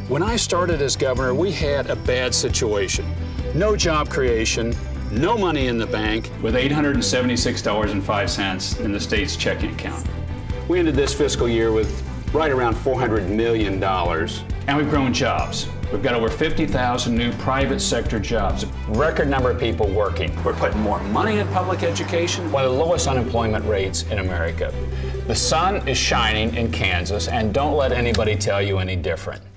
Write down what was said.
When I started as governor, we had a bad situation. No job creation, no money in the bank, with $876.05 in the state's checking account. We ended this fiscal year with right around $400 million. And we've grown jobs. We've got over 50,000 new private sector jobs. Record number of people working. We're putting more money in public education. One of the lowest unemployment rates in America. The sun is shining in Kansas, and don't let anybody tell you any different.